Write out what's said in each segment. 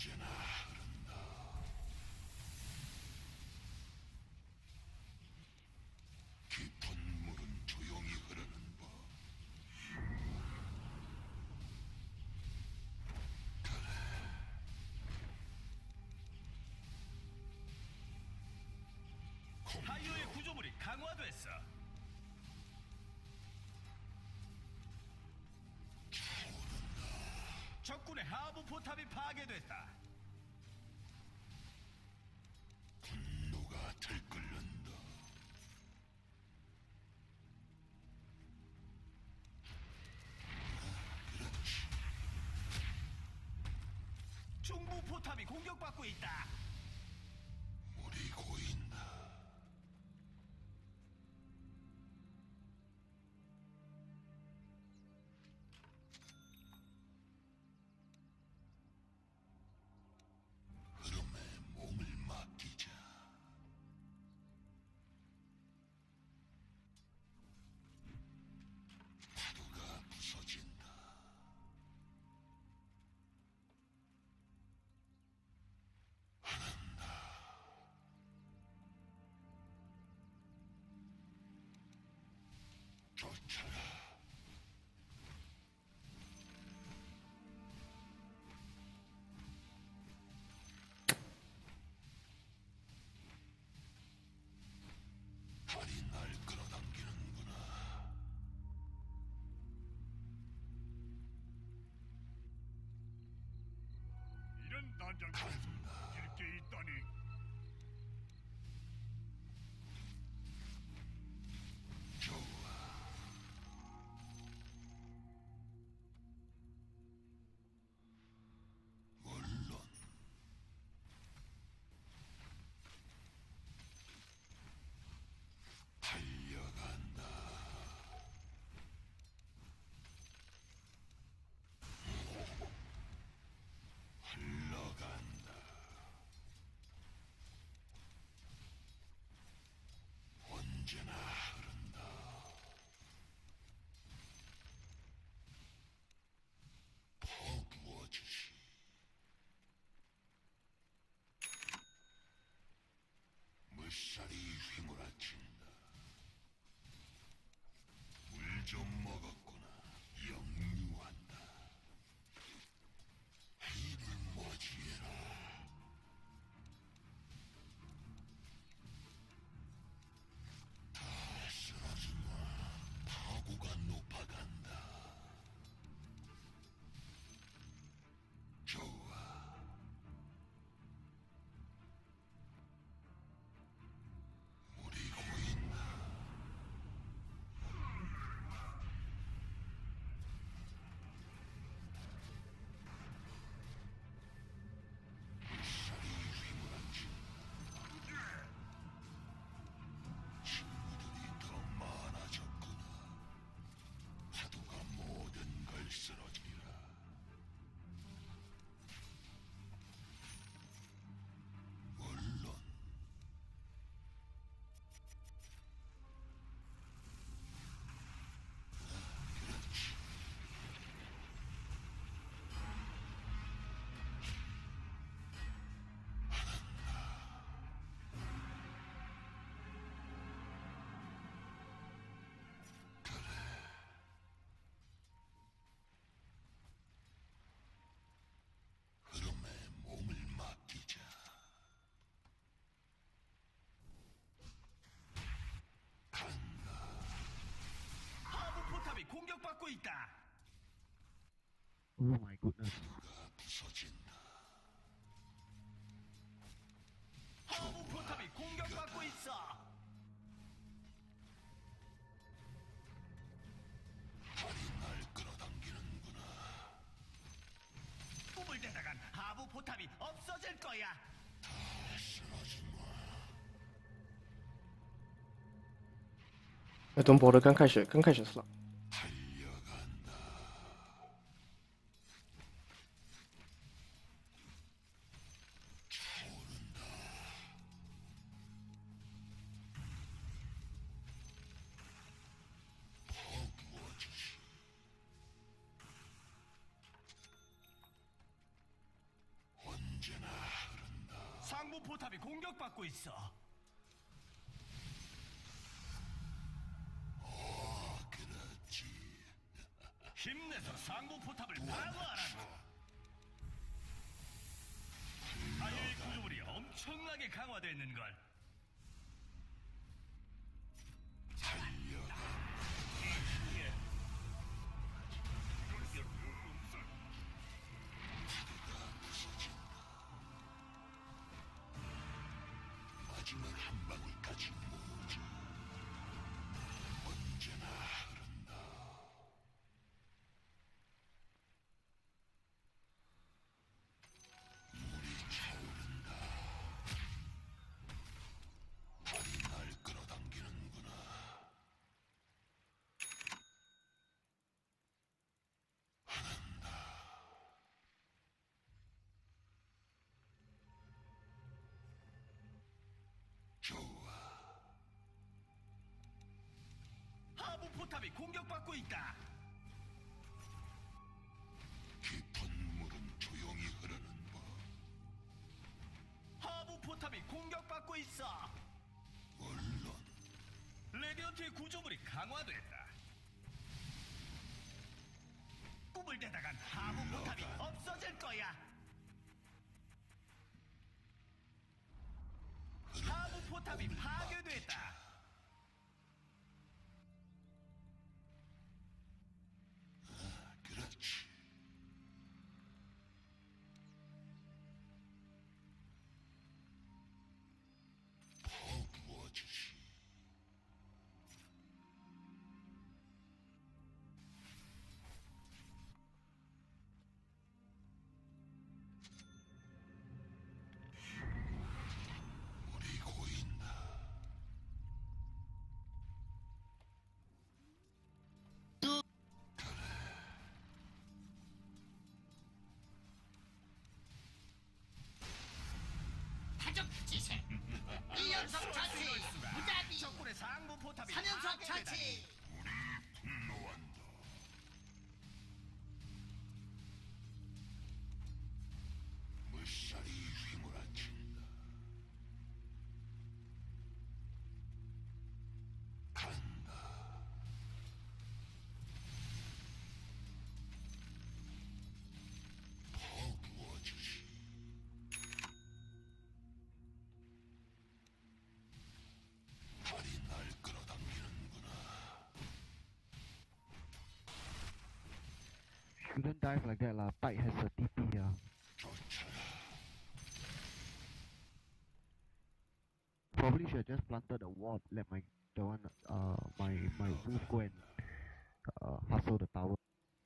타이어의 구조물이 강화됐어. 적군의 하부 포탑이 파괴됐다. 분노가 들끓는다. 그렇지. 중부 포탑이 공격받고 있다. 우리 고인다. 흐름에 몸을 맡기자. 파도가 부서진다. 쫓아라. 발이 날 끌어당기는구나. 이런 난장판에서 이길 게 있다니. 좋아. 물론 달려간다. 흘러간다. 언제나 흐른다. 퍼부어주시. 물살이 휘몰아친다. 물 좀 먹었구나. 역류한다. 입을 모지해라. 다 쓰러지마. 파고가 높아간다. 좋아. 우리 고인다. 물살이 휘몰아친다. 친구들이 더 많아졌구나. 파도가 모든 걸 쓸어주리라. 물론 그렇지. 흐름에 몸을 맡기자. 간다. 하부 포탑이 공격받고 있다. Oh my goodness. 가 부서진다. 하부 포탑이 공격받고 있어. 발이 날 끌어당기는구나. 꿈을 대다간 하부 포탑이 없어질 거야. 다 쓰러지마. 那东博的刚开始是了。 달려간다. 차오른다. 퍼부어주시. 언제나 공격받고 있어. 그렇지. 힘내서 상부 포탑을 방어하라고. 다이어의 구조물이 엄청나게 강화됐는 걸. 마지막 한 방울까지 모으지. 언제나 흐른다. 물이 차오른다. 달이 날 끌어당기는구나. 좋아. 하부 포탑이 공격받고 있다. 깊은 물은 조용히 흐르는 법. 하부 포탑이 공격받고 있어. 물론 레디언트의 구조물이 강화됐다. 꿈을 대다간 하부 포탑이 없어질 거야. 하부 포탑이 파괴됐다. 그렇지. 퍼부어주시. 물이 고인다. 타적 지세 1연속 처치 무자비 적군의 상부 포탑이 3연속 파괴되다니. 처치 분노한다. 물살이 휘몰아친다. 간다. 퍼부어주시. 달이 날 끌어당기는구나. Shouldn't dive like that lah. Pike has a TP here. 쫓아라. Probably should have just planted a ward. Let my my wolf go and hustle the tower.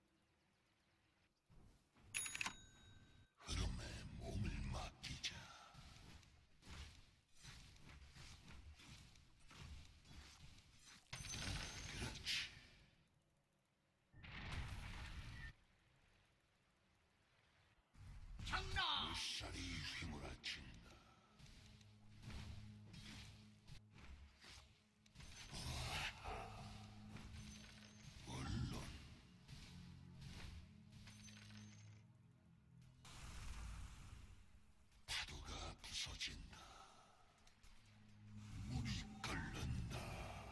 흐름에 몸을 맡기자. 그렇지. 경로 물살이 휘몰아친다. 물론 파도가 부서진다. 물이 끓는다.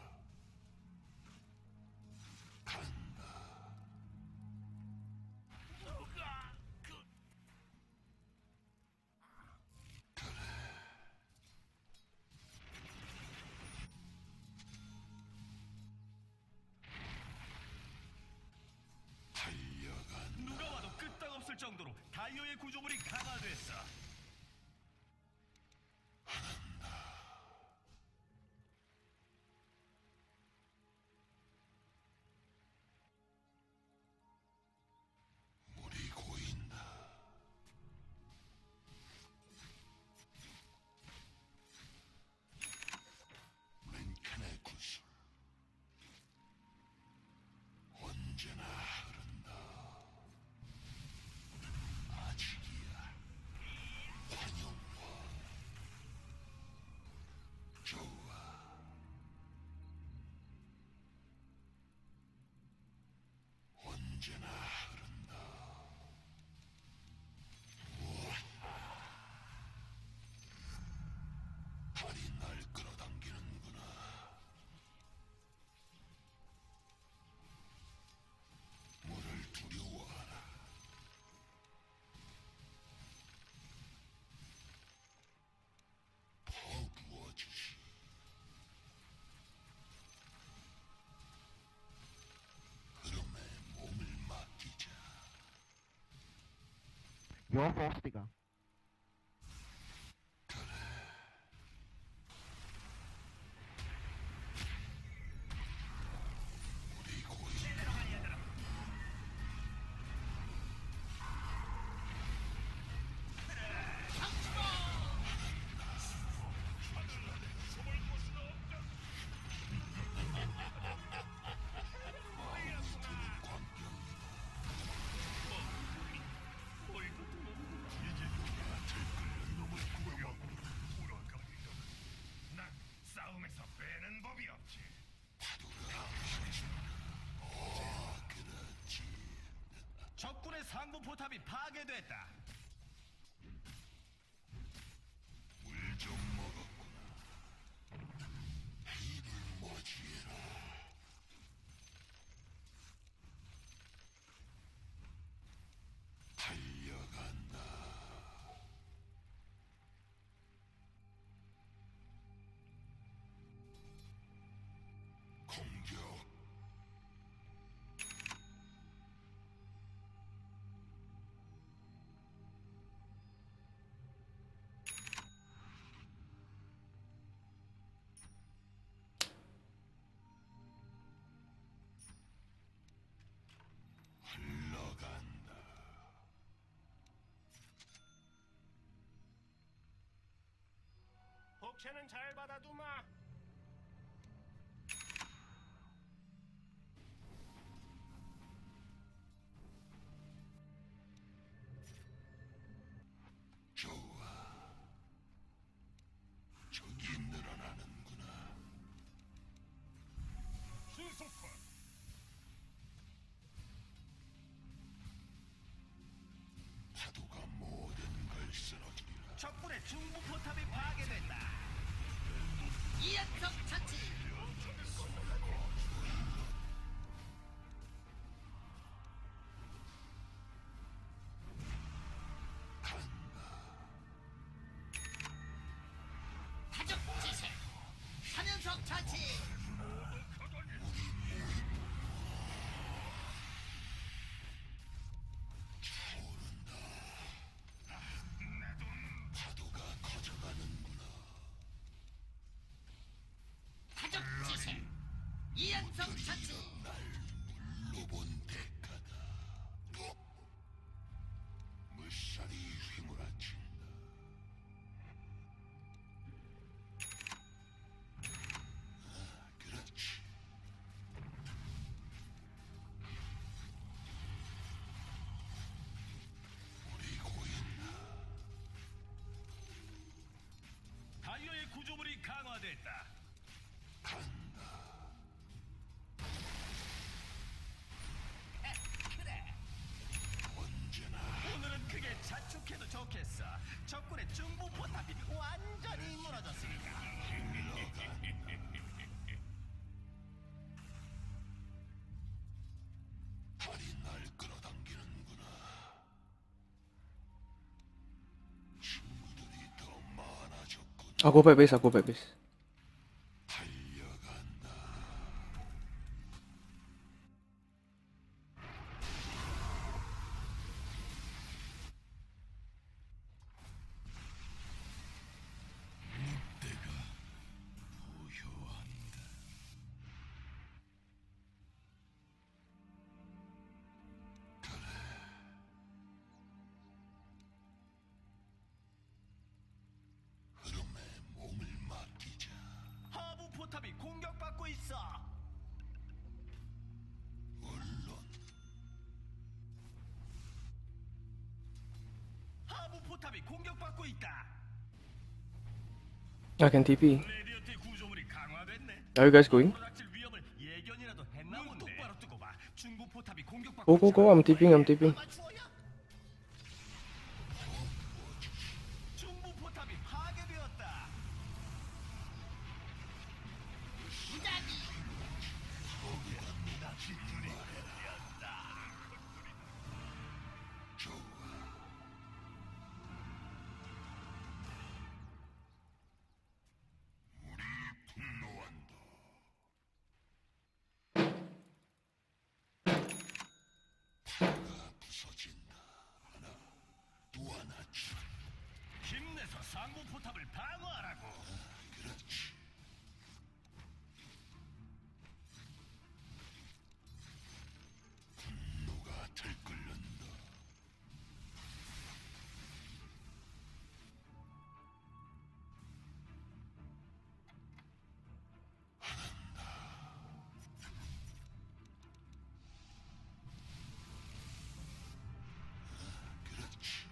간다. 달려간다. 누가 와도 끄떡없을 정도로 다이어의 구조물이 강화됐어. 물이 고인다. 랭칸의 구슬 언제나 흐른다. 아직이야. 환영화. 좋아. 언제나 흐른다. Your Frostiga. 난 싸움에서 빼는 법이 없지. 적군의 상부 포탑이 파괴됐다. 물 좀 먹었구나. 입을 모지라. 달려간다. 공격. 흘러간다. 복채는 잘 받아두마. 좋아. 적이 늘어나는구나. 신속화. 파도가 모든 걸 쓸어주리라. 적군의 중부 포탑이 파괴됐다. 이연속 처치. 타적 지세. 3연속 처치. 파도가 커져가는구나. 타적 지세. 2연속 처치. 날 물로 본 대가다. 물살이 휘몰아친다. 그렇지. 우리 고인나. 다이어의 구조물이 강화됐다. 언제나 오늘은 크게 자축해도 좋겠어. 적군의 중부 포탑이 완전히 무너졌으니까. 발이 날 끌어당기는구나. 친구들이 더 많아졌군. I'll go back base, I'll go back base. 달려간다. 늑대가 부효한다. 흐름에 몸을 맡기자. 하부 포탑이 공격받고 있어. 물론 하부 포탑이 공격받고 있다. I can TP. 레디어트의 구조물이 강화됐네. Are you guys going? 프로닥칠 위험을 예견이라도 했나 본데. 똑바로 뜨고 봐. 중부 포탑이 공격받고 Go, go, go. I'm TPing, I'm TPing. 중부 포탑이 파괴되었다. 무자비. 좋아. 우리 분노한다. 파가 부서진 상부 포탑을 방어하라고. 그렇지. 분노가 들끓는다. 그렇지.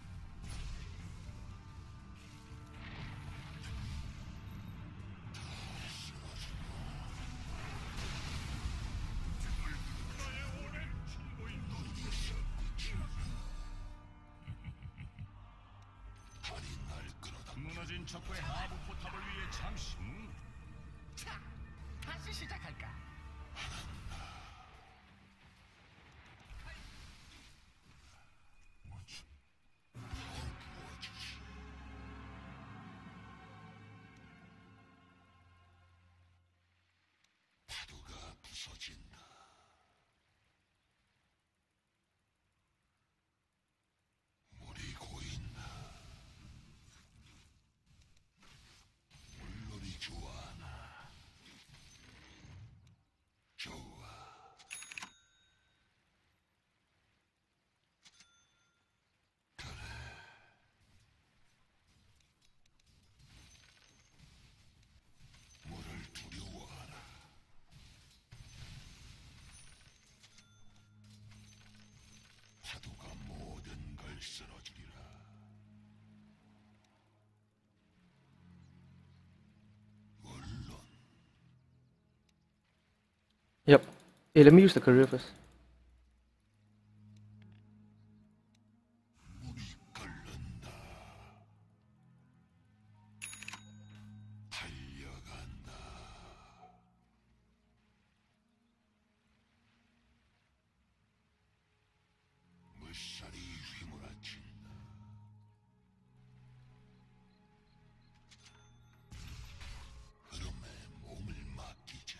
달이 날 끌어다. 무너진 적군의 하부 포탑을 위해 잠시. 자, 다시 시작할까? 부어주지. 파도가 부서진다. 물이 고인다. 물놀이 좋아하나? 좋아. 그래. 물을 두려워하나? 파도가 모든 걸 쓸어주리라. 물론 Yep. Hey, let me use the career first. 물이 끓는다. 달려간다. 물살이 휘몰아친다. 흐름에 몸을 맡기자.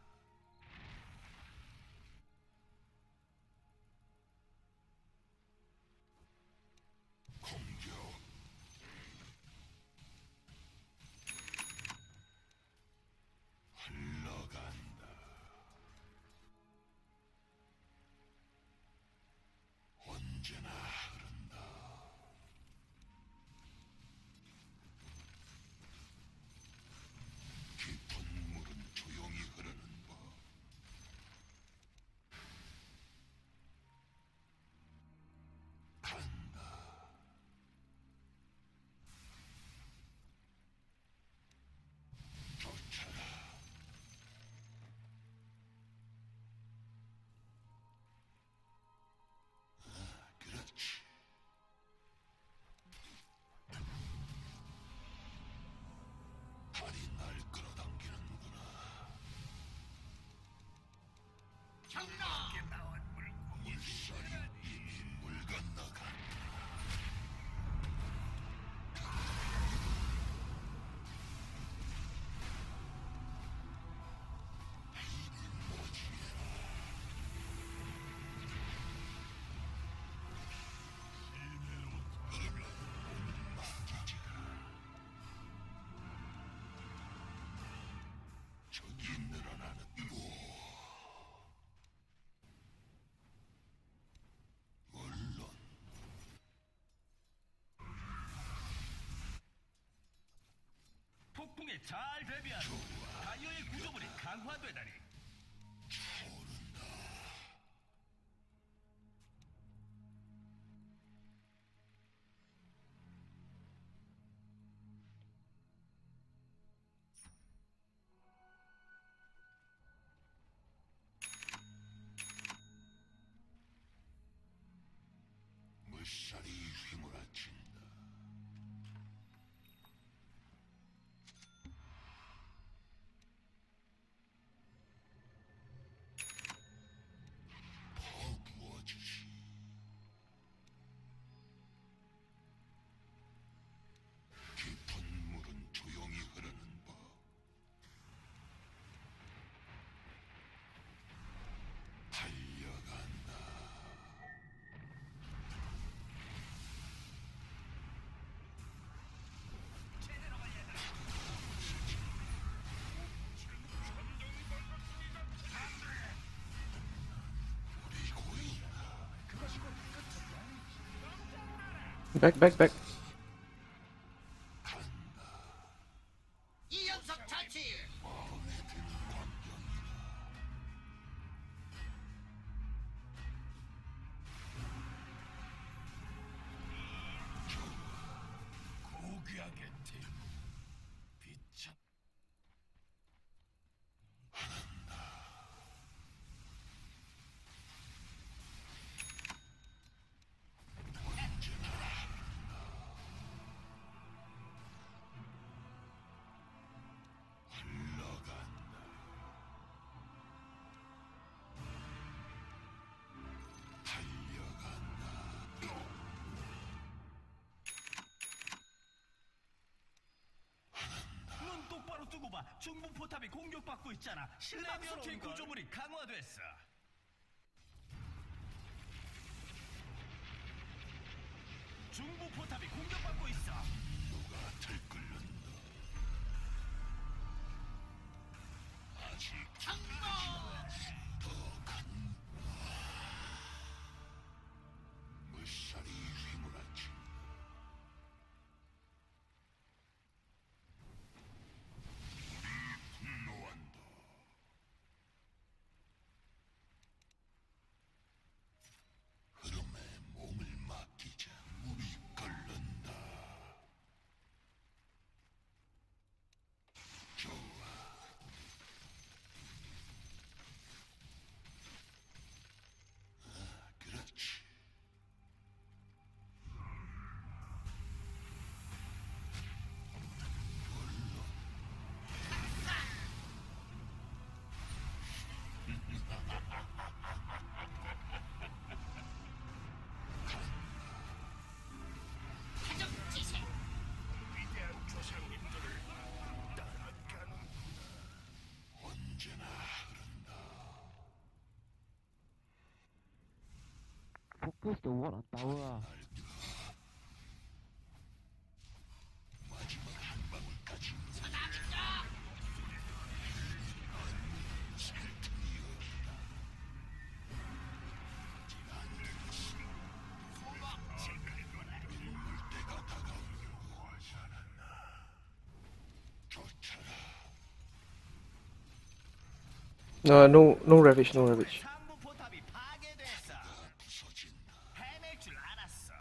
공격. 흘러간다. 언제나 흐른다. 깊은 물은 조용히 흐르는 법. 간다. 쫓아라. 그렇지. 달이 날 끌어당기는구나. 경로. 물살이 이미 물 건너가. 힘을 모지해라. 흐름에 몸을 맡기자. 적이 늘어나는 물론 폭풍에 잘 대비하고 다이어의 구조물이 강화되다니. 차오른다. 물살이 휘몰아친다. Back, back, back. 이 녀석 자치. 고귀하게 태우 비참 눈 똑바로 뜨고 봐. 중부 포탑이 공격받고 있잖아. 레비언트의 구조물이 강화됐어. 중부 포탑이 공격받고 있어. 누가 들끓는다. 아직 더큰 물살이 휘몰아치. 분노한다. 흐름에 몸을 맡기자. 물이 끓는다. 좋아. 그렇지. 가족지세. 위대한 조상님들을 따라가는 언제나 흐른다. Focus the ward on tower. 마지막 한 방울까지 서나간다. 살 틈이 없다. 안 되겠어. 눈물 때가 다가오고 하지 않았나. 쫓아라. No ravage, no ravage. 상부 포탑이 파괴됐어. 부서진다. 해낼 줄 알았어.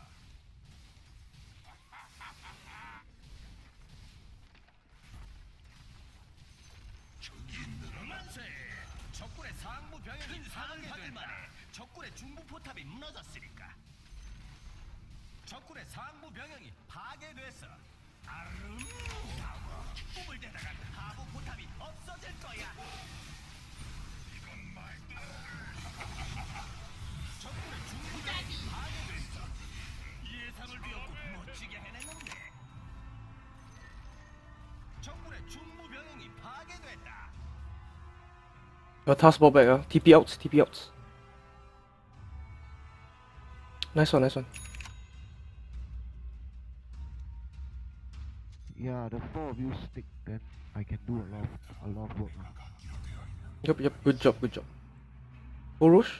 저기 있느라. 만세! 적군의 상부 병력이 상을 받을 만에 적군의 중부 포탑이 무너졌으니까. 적군의 상부 병력이 파괴됐어. 아름다워. 꿈을 대다가 하부 포탑이 없어질 거야. 적군의 중부 병력이 파괴됐어. 예상을 뒤엎고 멋지게 해냈는데. 적군의 중부 병력이 파괴됐다. Taskball back, TP out, TP out. Nice one, nice one. Yeah, the four of you stick, then I can do a lot of work. Yep, yep, good job, good job. Full rush.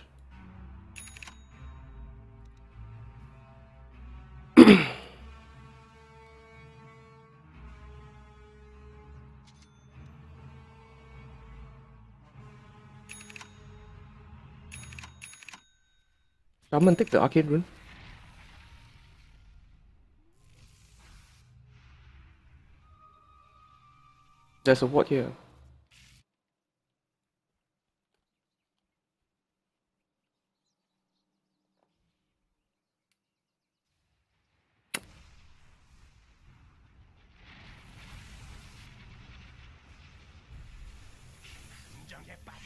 Shaman take the arcane rune. There's a ward here. 인정에 빠져.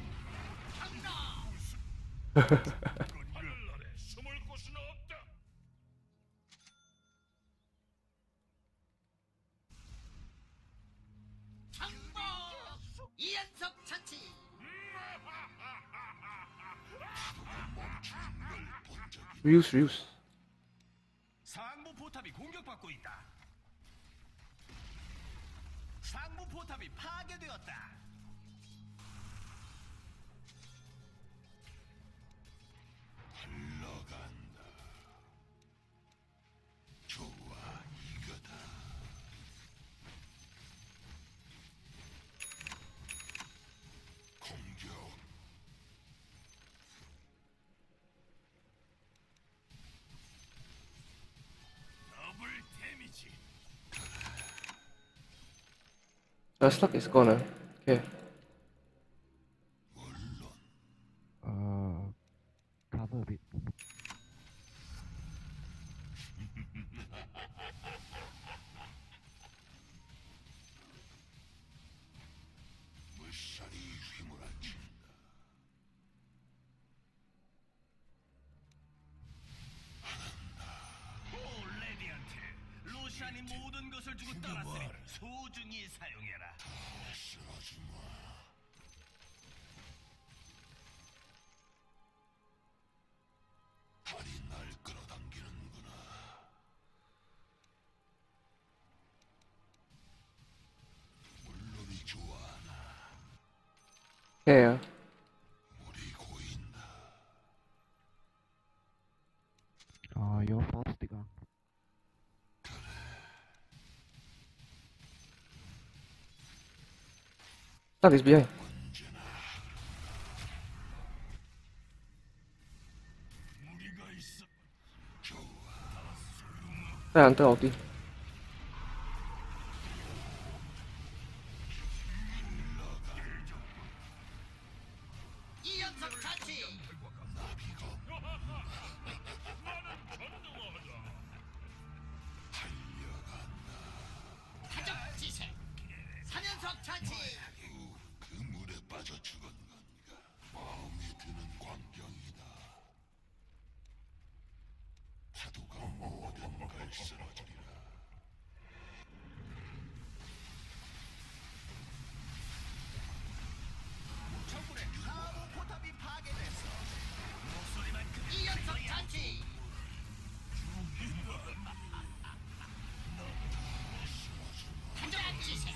하늘나라에 숨을 곳은 없다. 정보. 이 녀석 자치. Reuse, reuse. 상부 포탑이 공격받고 있다. 상부 포탑이 파괴되었다. 스탑 있을 거네. 오케이. Cover a bit. 물살이 휘몰아친다. 오, 레디언트. 루시안이 모든 것을 주고 떠났으니 소중히 사용해라. 쓰러지마. 달이 날 끌어당기는구나. 물놀이 좋아하나. 오케이요. 물이 고인다. Your fault, Stiga. 스탑 is behind. 무리가 있어. 안 떠, 어디. 이 녀석 자치. 타적 지세. 3연속 자치. 그 물에 빠져 죽은 건가? 마음에 드는 광경이다. 파도가 모든 걸 쓸어주리라. 적군의 하부 포탑이 파괴됐어. 목소리만 이 녀석 자치. 타적 지세.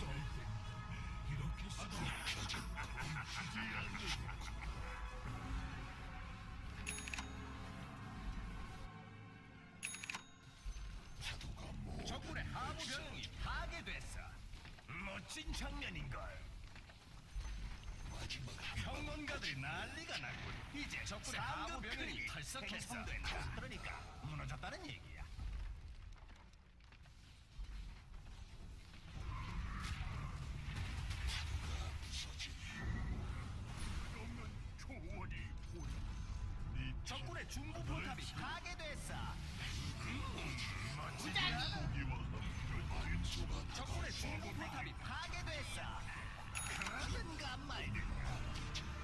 적군의 하부 병력이 파괴됐어. 멋진 장면인걸. 평론가들이 난리가 났군. 이제 적군의 하부 병력이 털썩해서 그러니까 무너졌다는 얘기야. 초원이 적군의 중부 포탑이 파괴됐어. 적군의 중부 포탑이 파괴됐어. 그러든가 말든가.